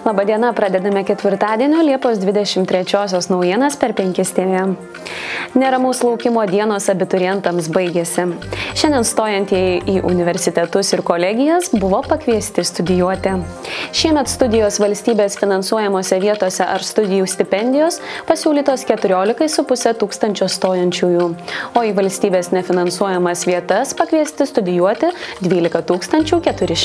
Labadiena, pradedame ketvirtadienio Liepos 23-osios naujienas per 5 TV. Neramaus laukimo dienos abiturientams baigėsi. Šiandien stojantieji į universitetus ir kolegijas buvo pakviesti studijuoti. Šiemet studijos valstybės finansuojamose vietose ar studijų stipendijos pasiūlytos 14,5 tūkstančio stojančiųjų, o į valstybės nefinansuojamas vietas pakviesti studijuoti 12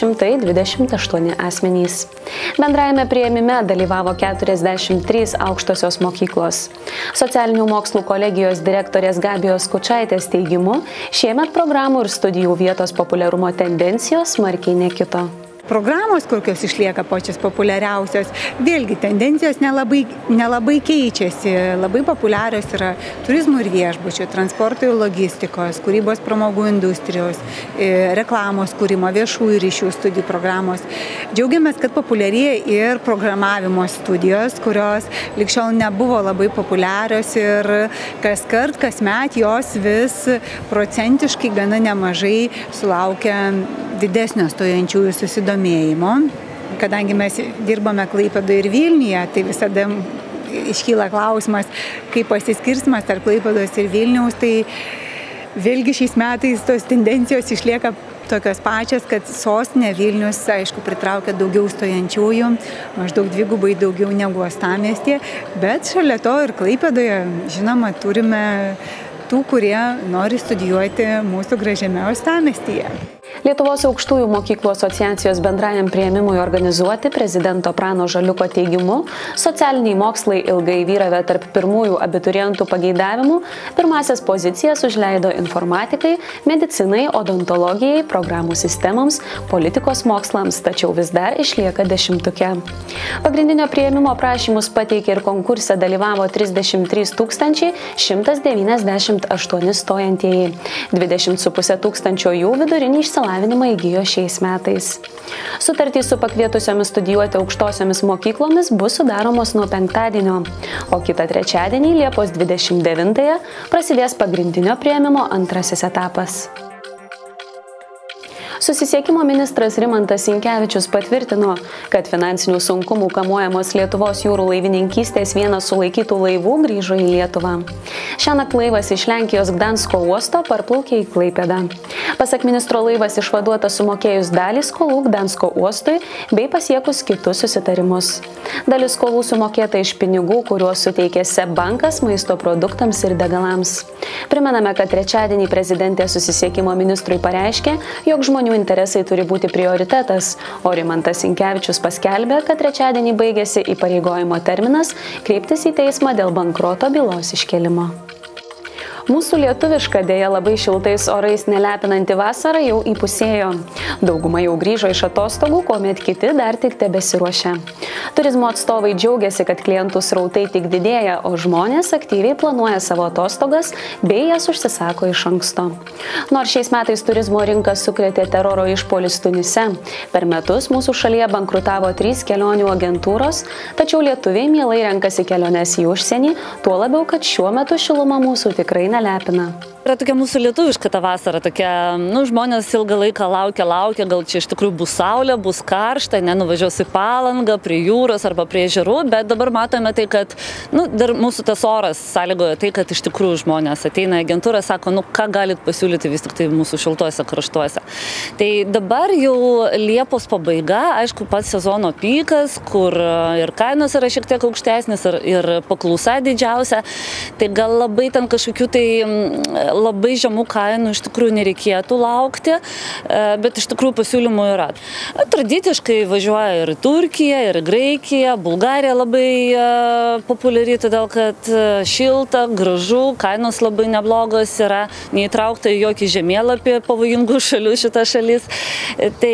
428 asmenys. Bendrajame priėmime dalyvavo 43 aukštosios mokyklos. Socialinių mokslų kolegijos direktorės Gabijos Kučaitės teigimu, šiemet programų ir studijų vietos populiarumo tendencijos smarkiai nekito. Programos, kokios išlieka pačios populiariausios, vėlgi tendencijos nelabai keičiasi. Labai populiarios yra turizmų ir viešbučių, transporto ir logistikos, kūrybos pramogų industrijos, reklamos kūrimo, viešųjų ryšių studijų programos. Džiaugiamės, kad populiarėja ir programavimo studijos, kurios lig šiol nebuvo labai populiarios ir kasmet jos vis procentiškai gana nemažai sulaukia didesnio stojančiųjų susidomėjimo. Kadangi mes dirbame Klaipėdoje ir Vilniuje, tai visada iškyla klausimas, kaip pasiskirstimas tarp Klaipėdos ir Vilniaus, tai vėlgi šiais metais tos tendencijos išlieka tokios pačios, kad sostinė Vilnius, aišku, pritraukia daugiau stojančiųjų, maždaug 2 daugiau negu uostamiestyje, bet šalia to ir Klaipėdoje, žinoma, turime tų, kurie nori studijuoti mūsų gražiame uostamiestyje. Lietuvos aukštųjų mokyklų asociacijos bendrajam priėmimui organizuoti prezidento Prano Žaliuko teigimu, socialiniai mokslai ilgai vyravę tarp pirmųjų abiturientų pageidavimų, pirmasias pozicijas užleido informatikai, medicinai, odontologijai, programų sistemoms, politikos mokslams, tačiau vis dar išlieka 10-tuke. Pagrindinio priėmimo prašymus pateikė ir konkurse dalyvavo 33 198 stojantieji, 20,5 tūkstančio jų vidurinį išsilavinimą įgijo šiais metais. Sutartys su pakvietusiomis studijuoti aukštosiomis mokyklomis bus sudaromos nuo penktadienio, o kitą trečiadienį Liepos 29-ąją prasidės pagrindinio priėmimo antrasis etapas. Susisiekimo ministras Rimantas Sinkevičius patvirtino, kad finansinių sunkumų kamuojamos Lietuvos jūrų laivininkystės vienas sulaikytų laivų grįžo į Lietuvą. Šiąnakt laivas iš Lenkijos Gdansko uosto parplaukė į Klaipėdą. Pasak ministro, laivas išvaduotas sumokėjus dalį skolų Gdansko uostui bei pasiekus kitus susitarimus. Dalis skolų sumokėta iš pinigų, kuriuos suteikė SEB bankas maisto produktams ir degalams. Primename, kad trečiadienį prezidentė susisiekimo ministrui pareiškė, jog žmonių interesai turi būti prioritetas, o Rimantas Sinkevičius paskelbė, kad trečiadienį baigėsi įpareigojimo terminas kreiptis į teismą dėl bankroto bylos iškėlimo. Mūsų lietuviška, dėja labai šiltais orais nelepinanti vasara jau įpusėjo. Dauguma jau grįžo iš atostogų, kuomet kiti dar tik tebesiruošia. Turizmo atstovai džiaugiasi, kad klientų srautai tik didėja, o žmonės aktyviai planuoja savo atostogas bei jas užsisako iš anksto. Nors šiais metais turizmo rinką sukrėtė teroro išpuolis Tunise, per metus mūsų šalyje bankrutavo 3 kelionių agentūros, tačiau lietuviai mielai renkasi keliones į užsienį, tuo labiau, kad šiuo metu šiluma mūsų tikrai nelepina. Yra tokia mūsų lietuviška ta vasara, tokia, žmonės ilgą laiką laukia, gal čia iš tikrųjų bus saulė, bus karšta, nuvažiuos į Palangą, prie jūros arba prie ežerų, bet dabar matome tai, kad dar mūsų tas oras sąlygoja tai, kad iš tikrųjų žmonės ateina į agentūrą, sako, ką galit pasiūlyti vis tik tai mūsų šiltuose kraštuose. Tai dabar jau Liepos pabaiga, aišku, pats sezono pykas, kur ir kainos yra šiek tiek aukštesnis ir paklausa didžiausia, tai gal labai ten kažkokių tai labai žemų kainų iš tikrųjų nereikėtų laukti, bet iš tikrųjų pasiūlymų yra. Tradiciškai važiuoja ir Turkija, ir Graikija, Bulgarija labai populiari, todėl kad šilta, gražu, kainos labai neblogos yra, neįtraukta į jokį žemėlapį pavojingų šalių šita šalis. Tai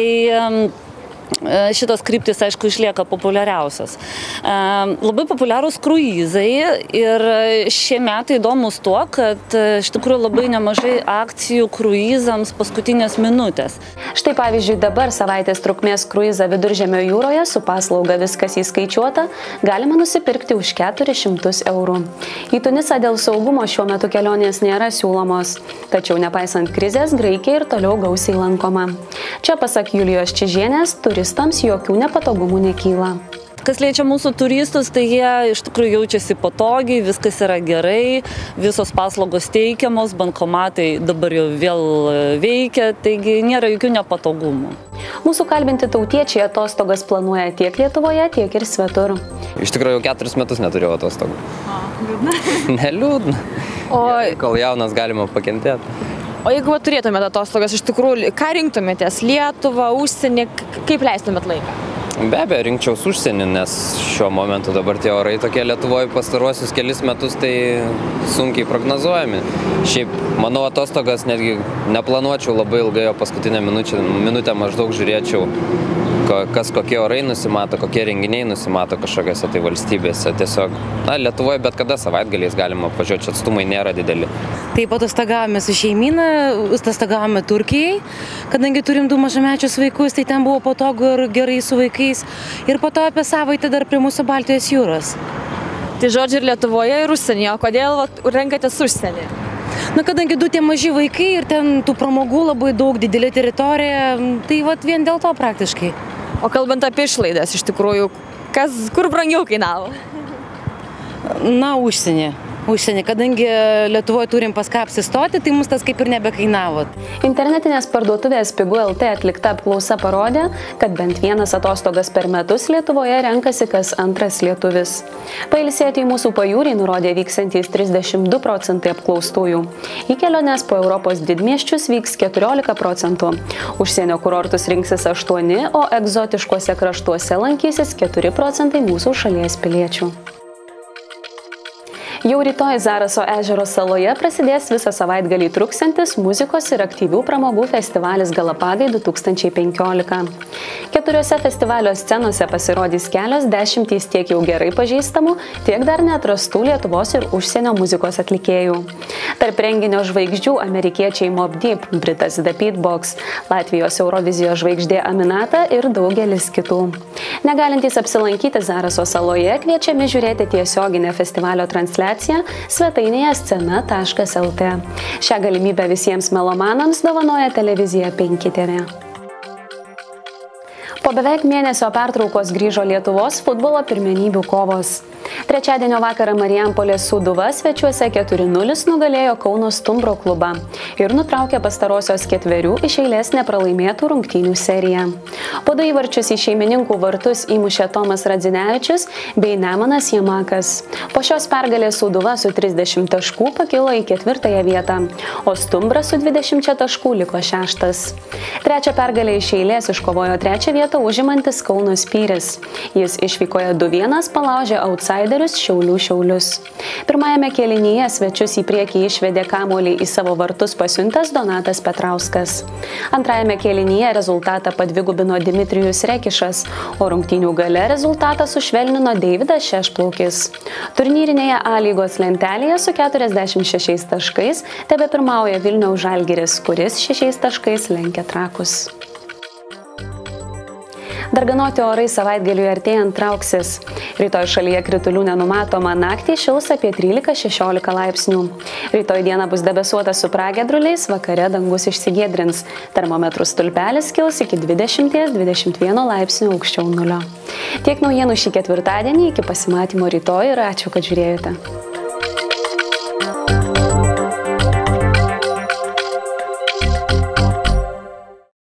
šitos kryptis, aišku, išlieka populiariausios. Labai populiarūs kruizai ir šie metai įdomus tuo, kad iš tikrųjų labai nemažai akcijų kruizams paskutinės minutės. Štai pavyzdžiui, dabar savaitės trukmės kruizą Viduržemio jūroje su paslauga viskas įskaičiuota galima nusipirkti už 400 eurų. Į Tunisą dėl saugumo šiuo metu kelionės nėra siūlomos, tačiau nepaisant krizės, Graikija ir toliau gausiai lankoma. Čia, pasak Julijos Čižienės, turistams jokių nepatogumų nekyla. Kas liečia mūsų turistus, tai jie iš tikrųjų jaučiasi patogiai, viskas yra gerai, visos paslaugos teikiamos, bankomatai dabar jau vėl veikia, taigi nėra jokių nepatogumų. Mūsų kalbinti tautiečiai atostogas planuoja tiek Lietuvoje, tiek ir svetur. Iš tikrųjų, jau 4 metus neturėjau atostogų. Liūdna? Neliūdna. Kol jaunas galima pakentėti. O jeigu turėtumėte atostogas, iš tikrųjų, ką rinktumėtės? Lietuvą, užsienį, kaip leistumėt laiką? Be abejo, rinkčiaus užsienį, nes šiuo momentu dabar tie orai tokie Lietuvoje pastaruosius kelis metus tai sunkiai prognozuojami. Šiaip, manau, atostogas netgi neplanuočiau labai ilgai, o paskutinę minutę maždaug žiūrėčiau, kas kokie orai nusimato, kokie renginiai nusimato kažkokiose tai valstybėse. Tiesiog, Lietuvoje bet kada savaitgaliais galima pažiūrėti, čia atstumai nėra dideli. Taip, atostogavome su šeimyna, atostogavome Turkijai, kadangi turim 2 mažamečius vaikus, tai ten buvo patogu ir gerai su vaikais. Ir po to apie savaitę dar prie mūsų Baltijos jūros. Tai žodžiu ir Lietuvoje, ir užsienyje, o kodėl renkatės užsienį? Kadangi 2 tie maži vaikai ir ten tų pramogų labai daug, didelė teritorija, tai vien dėl to praktiškai. O kalbant apie išlaidas, iš tikrųjų, kur brangiau kainavo? Užsienį, kadangi Lietuvoje turim pas ką apsistoti, tai mums tas kaip ir nebekainavo. Internetinės parduotuvės Pigu.lt atlikta apklausa parodė, kad bent vienas atostogas per metus Lietuvoje renkasi kas antras lietuvis. Pailsėti į mūsų pajūrį nurodė vyksiantys 32% apklaustųjų. Į keliones po Europos didmiesčius vyks 14%. Užsienio kurortus rinksis 8%, o egzotiškuose kraštuose lankysis 4% mūsų šalies piliečių. Jau rytoj Zaraso ežero saloje prasidės visą savaitgalį truksiantis muzikos ir aktyvių pramogų festivalis Galapagai 2015. 4 festivalio scenose pasirodys kelios dešimtys tiek jau gerai pažįstamų, tiek dar neatrastų Lietuvos ir užsienio muzikos atlikėjų. Tarp renginio žvaigždžių amerikiečiai Mobb Deep, britas The Beatbox, Latvijos Eurovizijos žvaigždė Aminata ir daugelis kitų. Negalintys apsilankyti Zaraso saloje kviečiami žiūrėti tiesioginę festivalio transliaciją svetainėje scena.lt. Šią galimybę visiems melomanams dovanoja televizija 5 TV. Po beveik mėnesio pertraukos grįžo Lietuvos futbolo pirmenybių kovos. Trečiadienio vakarą Marijampolės Sūduva svečiuose 4-0 nugalėjo Kauno Stumbro klubą ir nutraukė pastarosios 4 iš eilės nepralaimėtų rungtynių seriją. Po 2 įvarčius į šeimininkų vartus įmušė Tomas Radzinevičius bei Nemunas Jamakas. Po šios pergalės Sūduva su 30 taškų pakilo į 4 vietą, o Stumbras su 20 taškų liko 6. Trečią pergalę iš eilės iškovojo 3 vietą užimantis Kauno Spyris. Jis išvykoje 2-1 palaužė outsiderius Šiaulius. Pirmajame kėlinyje svečius į priekį išvedė kamuolį į savo vartus pasiuntęs Donatas Petrauskas. Antrajame kėlinyje rezultatą padvigubino Dimitrijus Rekišas, o rungtynių gale rezultatą sušvelnino Deividas Šešplaukis. Turnyrinėje A lygos lentelėje su 46 taškais tebepirmauja Vilniaus Žalgiris, kuris 6 taškais lenkia Trakus. Darganoti orai savaitgaliui artėjant trauksis. Rytoj šalyje kritulių nenumatoma, naktį šils apie 13-16 laipsnių. Rytoj diena bus debesuota su pragiedruliais, vakare dangus išsigiedrins. Termometrų stulpelis kils iki 20-21 laipsnių aukščiau nulio. Tiek naujienų šį ketvirtadienį, iki pasimatymo rytoj ir ačiū, kad žiūrėjote.